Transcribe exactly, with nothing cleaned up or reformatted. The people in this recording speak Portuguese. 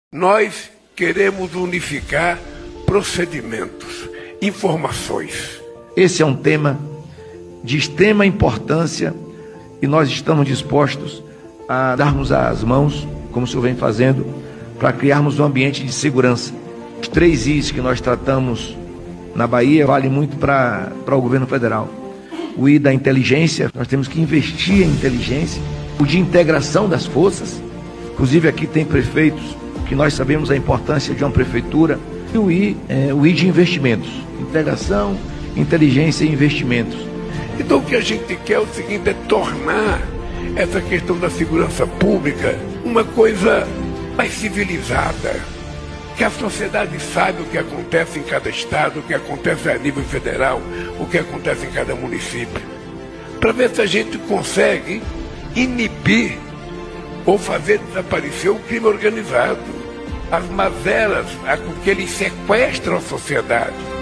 Nós queremos unificar procedimentos, informações. Esse é um tema de extrema importância e nós estamos dispostos a darmos as mãos, como o senhor vem fazendo, para criarmos um ambiente de segurança. Os três Is que nós tratamos na Bahia vale muito para o governo federal. O I da inteligência, nós temos que investir em inteligência. O de integração das forças, inclusive aqui tem prefeitos que nós sabemos a importância de uma prefeitura. E o I, é, o I de investimentos, integração, inteligência e investimentos. Então o que a gente quer é o seguinte, é tornar essa questão da segurança pública uma coisa mais civilizada. Que a sociedade saiba o que acontece em cada estado, o que acontece a nível federal, o que acontece em cada município. Para ver se a gente consegue inibir ou fazer desaparecer o crime organizado, as mazelas com que eles sequestram a sociedade.